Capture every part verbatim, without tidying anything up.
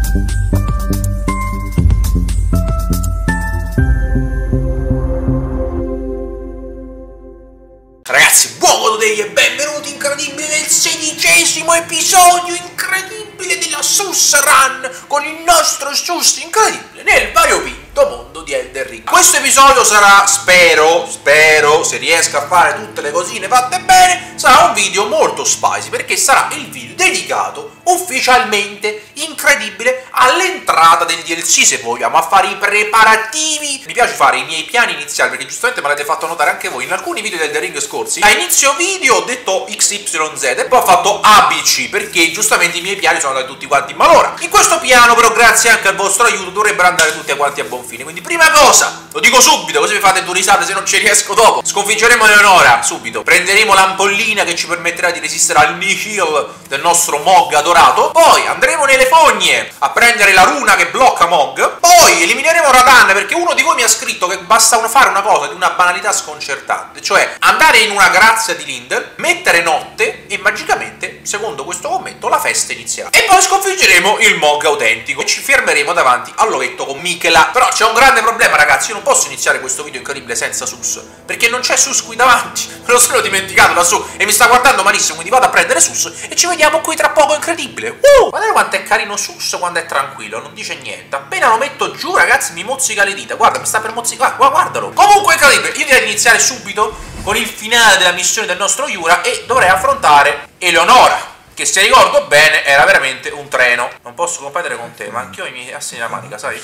Ragazzi, buon modo dei e benvenuti incredibile nel sedicesimo episodio incredibile della Sus Run con il nostro Sus incredibile nel variopinto mondo di Elden Ring. Questo episodio sarà, spero, spero, se riesco a fare tutte le cosine fatte bene, sarà un video molto spicy perché sarà il video dedicato ufficialmente incredibile all'entrata del D L C, se vogliamo, a fare i preparativi. Mi piace fare i miei piani iniziali perché giustamente me l'avete fatto notare anche voi in alcuni video del The Ring scorsi. A inizio video ho detto X Y Z e poi ho fatto A B C perché giustamente i miei piani sono andati tutti quanti in malora. In questo piano però, grazie anche al vostro aiuto, dovrebbero andare tutti quanti a buon fine. Quindi prima cosa, lo dico subito così vi fate due risate se non ci riesco dopo, sconfiggeremo Eleonora subito, prenderemo l'ampollina che ci permetterà di resistere al Nihil del nostro Mog adorato, poi andremo nelle fogne a prendere la runa che blocca Mog, poi elimineremo Radahn perché uno di voi mi ha scritto che basta fare una cosa di una banalità sconcertante, cioè andare in una grazia di Lindel, mettere notte e magicamente, secondo questo commento, la festa inizierà. E poi sconfiggeremo il Mog autentico e ci fermeremo davanti all'ovetto con Michela. Però c'è un grande problema, ragazzi, io non posso iniziare questo video incredibile senza Sus, perché non c'è Sus qui davanti, me lo sono dimenticato lassù e mi sta guardando malissimo, quindi vado a prendere Sus e ci vediamo qui tra poco incredibile. Uh, guardate quanto è carino Sus quando è tranquillo, non dice niente. Appena lo metto giù, ragazzi, mi mozzica le dita. Guarda, mi sta per mozzicare, guardalo. Comunque incredibile, io direi di iniziare subito con il finale della missione del nostro Yura e dovrei affrontare Eleonora, che se ricordo bene era veramente un treno. Non posso competere con te, ma anch'io ho i miei assi nella manica, sai?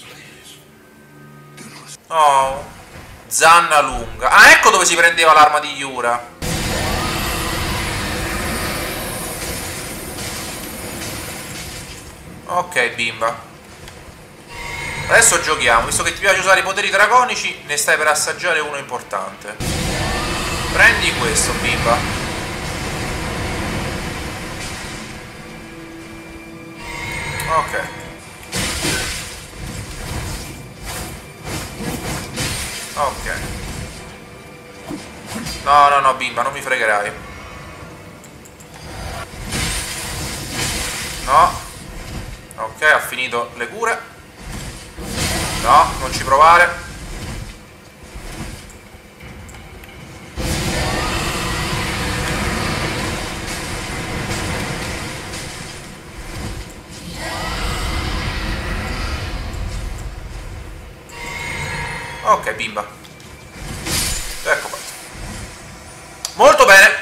Oh, zanna lunga. Ah, ecco dove si prendeva l'arma di Yura. Ok, bimba. Adesso giochiamo, visto che ti piace usare i poteri draconici, ne stai per assaggiare uno importante. Prendi questo, bimba. Ok. Ok. No, no, no, bimba, non mi fregherai. No. Ok, ha finito le cure. No, non ci provare. Ok, bimba. Ecco qua. Molto bene.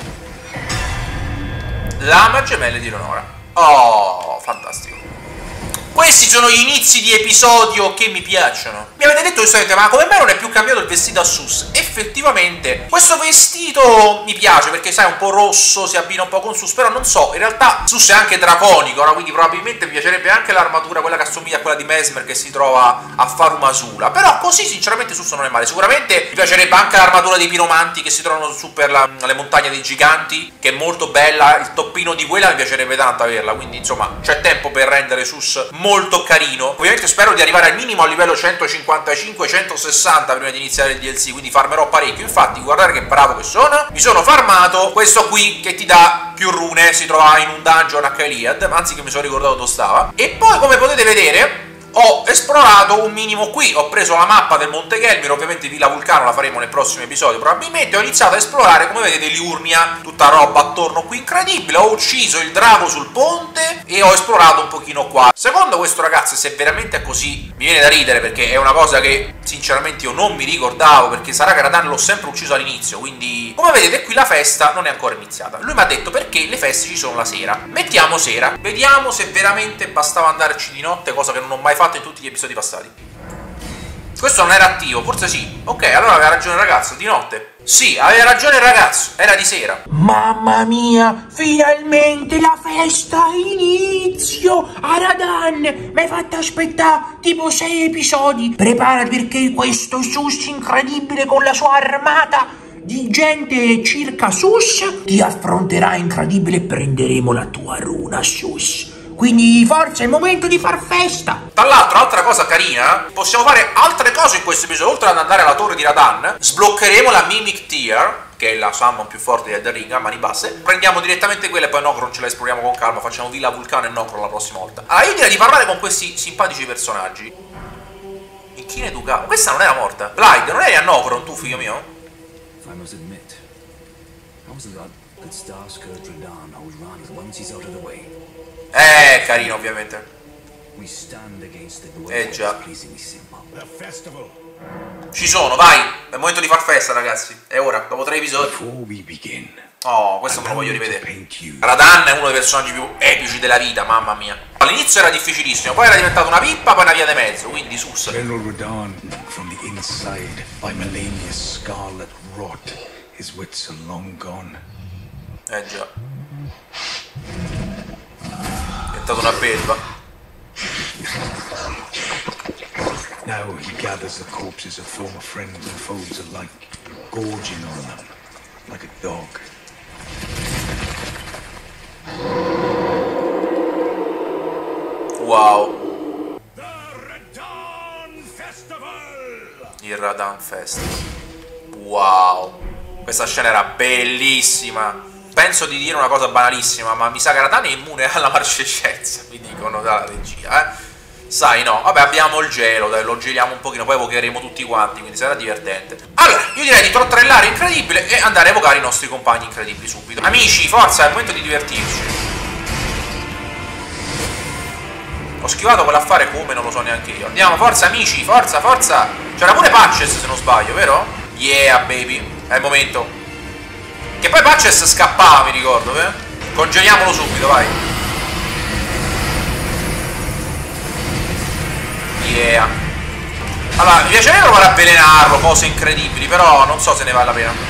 Lama gemelle di Eleonora. Oh, fantastico. Questi sono gli inizi di episodio che mi piacciono. Mi avete detto giustamente, ma come mai non è più cambiato il vestito a Sus? Effettivamente, questo vestito mi piace perché, sai, un po' rosso, si abbina un po' con Sus, però non so, in realtà Sus è anche draconico, no? Quindi probabilmente mi piacerebbe anche l'armatura, quella che assomiglia a quella di Mesmer che si trova a Farum Azula. Però così, sinceramente, Sus non è male. Sicuramente mi piacerebbe anche l'armatura dei piromanti che si trovano su per la, le montagne dei giganti, che è molto bella. Il toppino di quella mi piacerebbe tanto averla, quindi insomma c'è tempo per rendere Sus molto carino. Ovviamente spero di arrivare al minimo a livello centocinquantacinque centosessanta prima di iniziare il D L C, quindi farmerò parecchio. Infatti guardate che bravo che sono, mi sono farmato questo qui che ti dà più rune, si trova in un dungeon a Caelid, anzi che mi sono ricordato dove stava. E poi, come potete vedere, ho esplorato un minimo qui, ho preso la mappa del Monte Gelmir, ovviamente Villa Vulcano la faremo nel prossimo episodio probabilmente. Ho iniziato a esplorare, come vedete, Liurnia, tutta roba attorno qui incredibile. Ho ucciso il drago sul ponte e ho esplorato un pochino qua. Secondo questo ragazzo, se veramente è così, mi viene da ridere perché è una cosa che sinceramente io non mi ricordavo, perché sarà che Radahn l'ho sempre ucciso all'inizio, quindi come vedete qui la festa non è ancora iniziata. Lui mi ha detto perché le feste ci sono la sera. Mettiamo sera, vediamo se veramente bastava andarci di notte, cosa che non ho mai fatto in tutti gli episodi passati. Questo non era attivo, forse sì. Ok, allora aveva ragione il ragazzo, di notte. Sì, aveva ragione il ragazzo, era di sera. Mamma mia, finalmente la festa inizio! A Radahn, mi hai fatto aspettare tipo sei episodi. Preparati perché questo Sus incredibile con la sua armata di gente circa Sus ti affronterà incredibile e prenderemo la tua runa, Sus. Quindi forza, è il momento di far festa. Tra l'altro, altra cosa carina, possiamo fare altre cose in questo episodio. Oltre ad andare alla torre di Radahn, sbloccheremo la Mimic Tear, che è la summon più forte di Elden Ring, a mani basse. Prendiamo direttamente quella e poi Nokron ce la esploriamo con calma, facciamo Villa Vulcano e Nokron la prossima volta. Allora io direi di parlare con questi simpatici personaggi. Inchine Duca, questa non era morta. Blight, non eri a Nokron tu, figlio mio? I must admit, I was allowed that Starscourge Radahn hold Rann once he's out of the way. Eh, carino ovviamente. We stand against the dwellers, Eh già. pleasingly simple. The festival. Ci sono, vai! È il momento di far festa, ragazzi. È ora, dopo tre episodi. Before we begin, Oh, questo me lo voglio allow me to rivedere. paint you. Radahn è uno dei personaggi più epici della vita, mamma mia. All'inizio era difficilissimo, poi era diventato una pippa, poi una via di mezzo, quindi sus. General Radahn, from the inside, by Melania's scarlet rot, his wits are long gone. Eh già. È diventato una belva. Now he gathers the corpses of former friends and foes alike, gorging on them like a dog. Wow. The Radahn Festival! Il Radahn Festival. Wow. Questa scena era bellissima. Penso di dire una cosa banalissima, ma mi sa che Radahn è immune alla marcescenza, mi dicono dalla regia, eh. Sai, no, vabbè, abbiamo il gelo, dai, lo geliamo un pochino, poi evocheremo tutti quanti, quindi sarà divertente. Allora, io direi di trottrellare incredibile e andare a evocare i nostri compagni incredibili subito. Amici, forza, è il momento di divertirci. Ho schivato quell'affare come non lo so neanche io. Andiamo, forza amici, forza, forza. C'era pure Patches se non sbaglio, vero? Yeah, baby, è il momento. Che poi Patches scappava, mi ricordo, eh? Congeliamolo subito, vai. Yeah. Allora, mi piacerebbe provare a avvelenarlo, cose incredibili, però non so se ne vale la pena.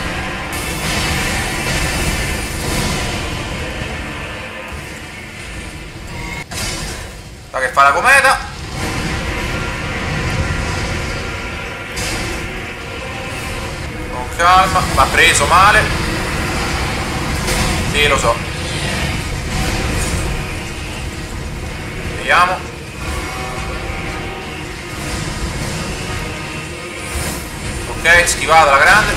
Sta che fa la cometa. Con calma, ma ha preso male. Sì, lo so. Vediamo. Ok, schivata la grande.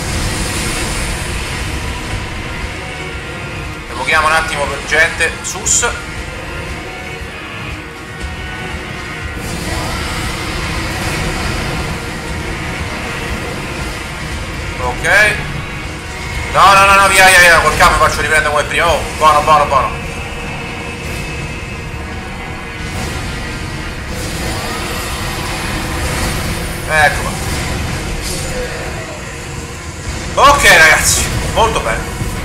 Evochiamo un attimo per gente. Sus. Ok. No, no, no, no, via, via, via. Col cambio faccio riprendere come prima. Oh, buono, buono, buono. Ecco qua. Ok ragazzi, molto bene.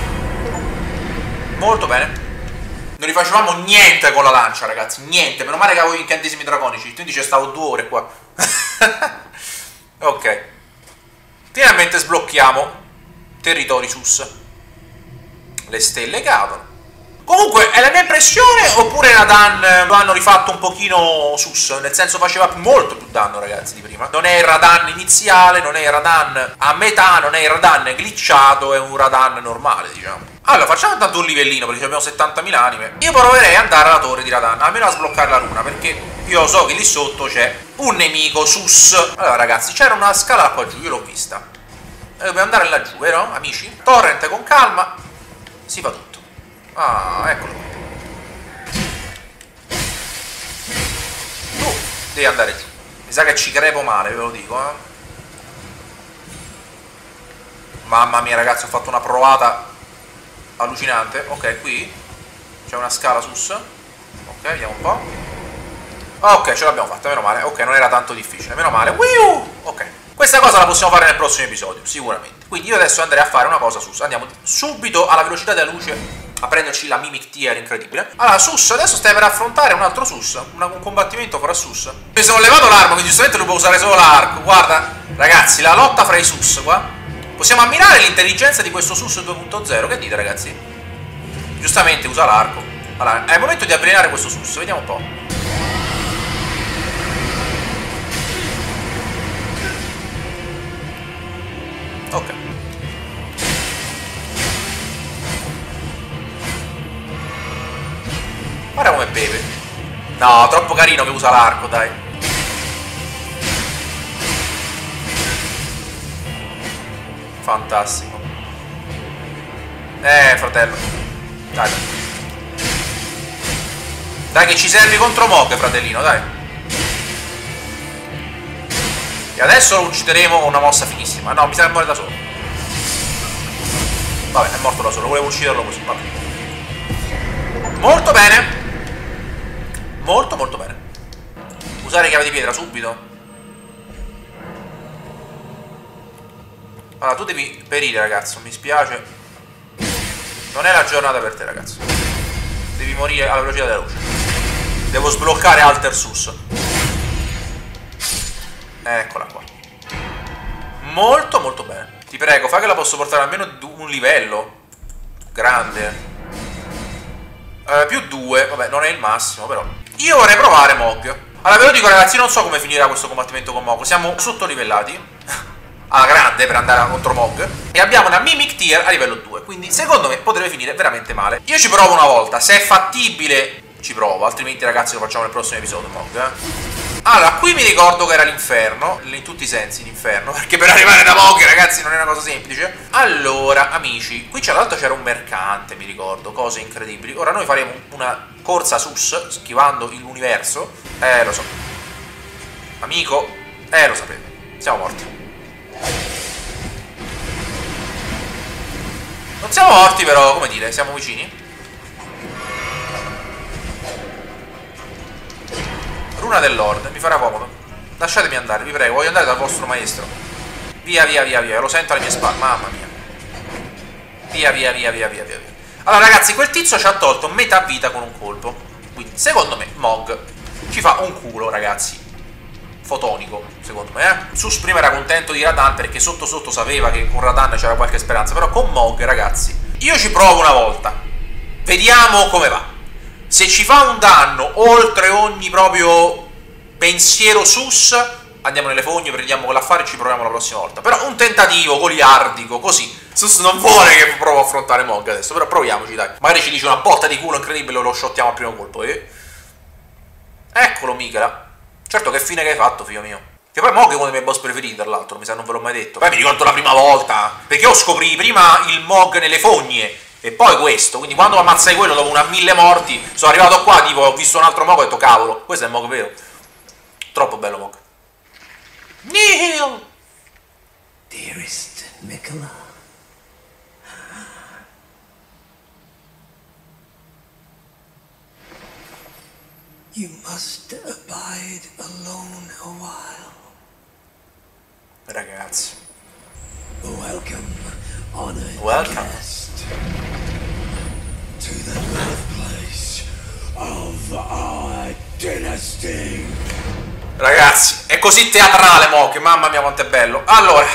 Molto bene. Non rifacevamo niente con la lancia, ragazzi. Niente, meno male che avevo gli incantesimi draconici. Quindi ci stavo due ore qua. Ok. Finalmente sblocchiamo territori sus. Le stelle cadono. Comunque, è la mia impressione oppure Radahn lo hanno rifatto un pochino sus? Nel senso faceva molto più danno, ragazzi, di prima. Non è il Radahn iniziale, non è il Radahn a metà, non è il Radahn glitchato, è un Radahn normale, diciamo. Allora, facciamo intanto un livellino, perché abbiamo settantamila anime. Io proverei ad andare alla torre di Radahn, almeno a sbloccare la luna, perché io so che lì sotto c'è un nemico sus. Allora, ragazzi, c'era una scala qua giù, io l'ho vista. E dobbiamo andare laggiù, vero, amici? Torrent con calma, si fa tutto. Ah, eccolo. Tu devi andare giù. Mi sa che ci crepo male, ve lo dico, eh. Mamma mia, ragazzi, ho fatto una provata allucinante. Ok, qui c'è una scala sus. Ok, vediamo un po'. Ok, ce l'abbiamo fatta, meno male. Ok, non era tanto difficile, meno male. Wiu! Ok, questa cosa la possiamo fare nel prossimo episodio, sicuramente. Quindi io adesso andrei a fare una cosa sus. Andiamo subito alla velocità della luce a prenderci la Mimic Tier incredibile. Allora, sus, adesso stai per affrontare un altro sus, una, un combattimento fra sus. Mi sono levato l'arma, quindi giustamente lui può usare solo l'arco. Guarda, ragazzi, la lotta fra i sus qua. Possiamo ammirare l'intelligenza di questo sus due punto zero. Che dite, ragazzi? Giustamente usa l'arco. Allora, è il momento di avvelenare questo sus, vediamo un po'. Ok. Guarda come beve. No, troppo carino che usa l'arco, dai. Fantastico. Eh, fratello. Dai, dai. Dai che ci servi contro Mog, fratellino, dai. E adesso lo uccideremo con una mossa finissima. No, mi sa che muore da solo. Vabbè, è morto da solo, volevo ucciderlo così, vabbè. Molto bene. Molto, molto bene. Usare chiave di pietra subito. Allora, tu devi perire, ragazzo, mi spiace. Non è la giornata per te, ragazzo. Devi morire alla velocità della luce. Devo sbloccare Alter Sus. Eccola qua. Molto, molto bene. Ti prego, fa che la posso portare almeno un livello. Grande. Eh, più due. Vabbè, non è il massimo, però. Io vorrei provare Mog. Allora, ve lo dico, ragazzi, non so come finirà questo combattimento con Mog. Siamo sottolivellati alla grande per andare contro Mog. E abbiamo una Mimic Tier a livello due. Quindi, secondo me, potrebbe finire veramente male. Io ci provo una volta. Se è fattibile, ci provo. Altrimenti, ragazzi, lo facciamo nel prossimo episodio, Mog, eh. Allora, qui mi ricordo che era l'inferno, in tutti i sensi l'inferno, perché per arrivare da Mog, ragazzi, non è una cosa semplice. Allora, amici, qui tra l'altro c'era un mercante, mi ricordo, cose incredibili. Ora noi faremo una corsa sus, schivando l'universo. Eh, lo so. Amico, eh, lo sapete. Siamo morti. Non siamo morti, però, come dire, siamo vicini. Runa del Lord, mi farà comodo. Lasciatemi andare, vi prego, voglio andare dal vostro maestro. Via, via, via, via, lo sento alle mie spalle, mamma mia. Via, via, via, via, via, via. Allora, ragazzi, quel tizio ci ha tolto metà vita con un colpo. Quindi, secondo me, Mog ci fa un culo, ragazzi. Fotonico, secondo me, eh. Sus prima era contento di Radan perché sotto sotto sapeva che con Radan c'era qualche speranza. Però con Mog, ragazzi, io ci provo una volta. Vediamo come va. Se ci fa un danno oltre ogni proprio pensiero sus, andiamo nelle fogne, prendiamo quell'affare e ci proviamo la prossima volta. Però un tentativo goliardico, così. Sus non vuole che provo a affrontare Mog adesso, però proviamoci, dai. Magari ci dice una botta di culo incredibile e lo shottiamo al primo colpo, eh? Eccolo, Michela. Certo, che fine che hai fatto, figlio mio. Che poi Mog è uno dei miei boss preferiti, tra l'altro, mi sa non ve l'ho mai detto. Poi mi ricordo la prima volta, perché io scoprì prima il Mog nelle fogne e poi questo, quindi quando ammazzai quello dopo una mille morti, sono arrivato qua, tipo, ho visto un altro Mog e ho detto, cavolo, questo è il Mog vero. Troppo bello Mog. Nihil! Dearest Miquella. You must abide alone a while. Ragazzi. Welcome, honored Welcome. guest. To the birthplace of our dynasty. Ragazzi, è così teatrale Mog, mamma mia quanto è bello. Allora,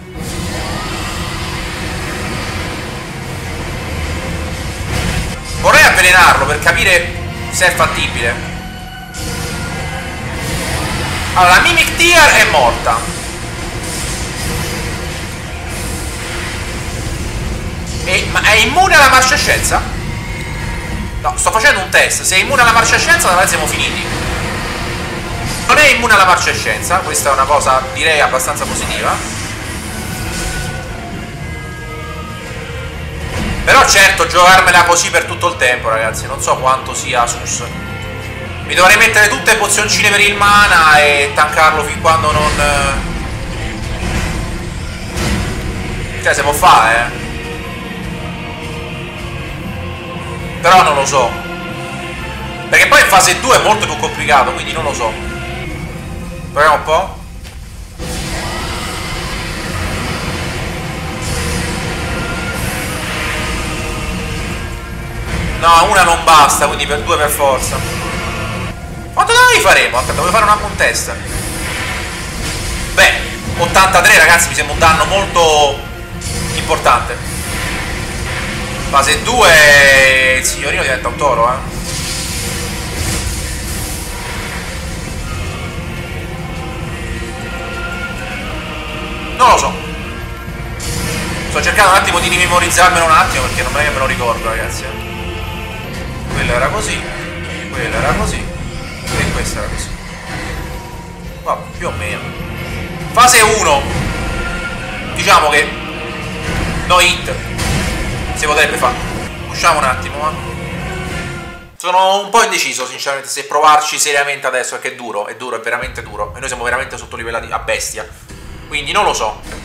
vorrei avvelenarlo per capire se è fattibile. Allora, la Mimic Tier è morta. E, ma è immune alla marciascenza? No, sto facendo un test. Se è immune alla marciascenza, allora siamo finiti. Non è immune alla marciascenza, questa è una cosa direi abbastanza positiva. Però certo, giocarmela così per tutto il tempo, ragazzi, non so quanto sia sus. Mi dovrei mettere tutte le pozioncine per il mana e tankarlo fin quando non... Cioè, se può fare, eh. Però non lo so. Perché poi in fase due è molto più complicato, quindi non lo so. Proviamo un po'. No, una non basta, quindi per due per forza. Quanto danni faremo? Aspetta, voglio fare una un test. Beh, ottantatré, ragazzi, mi sembra un danno molto importante. Fase due, il signorino diventa un toro, eh. Non lo so. Sto cercando un attimo di rimemorizzarmelo un attimo, perché non è che me lo ricordo, ragazzi. Quello era così, quello era così e questo era così. Vabbè, più o meno. Fase uno. Diciamo che no hit. Si potrebbe fare. Usciamo un attimo, ma. Sono un po' indeciso, sinceramente, se provarci seriamente adesso, perché è duro, è duro, è veramente duro. E noi siamo veramente sottolivellati a bestia. Quindi non lo so.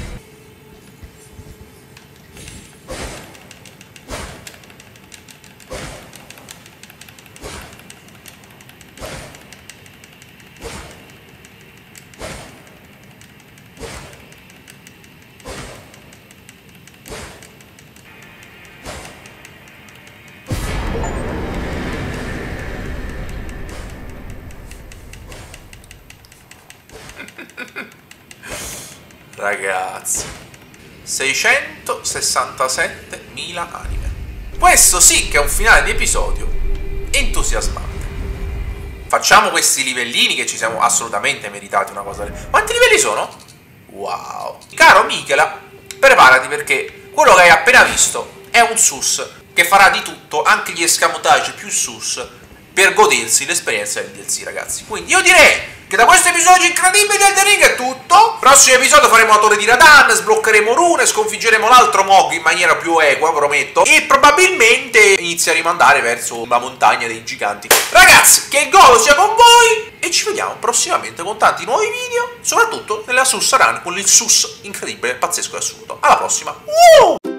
Ragazzi, seicentosessantasettemila anime. Questo sì che è un finale di episodio entusiasmante. Facciamo questi livellini che ci siamo assolutamente meritati una cosa. Quanti livelli sono? Wow. Caro Michela, preparati perché quello che hai appena visto è un sus che farà di tutto, anche gli escamotage più sus, per godersi l'esperienza del D L C, ragazzi. Quindi io direi che da questo episodio incredibile di Elden Ring è tutto. Prossimo episodio faremo la torre di Radan, sbloccheremo rune, sconfiggeremo l'altro Mog in maniera più equa, prometto, e probabilmente inizieremo ad andare verso la montagna dei giganti. Ragazzi, che il golo sia con voi e ci vediamo prossimamente con tanti nuovi video, soprattutto nella Sus Run con il sus incredibile, pazzesco e assurdo. Alla prossima. Uh!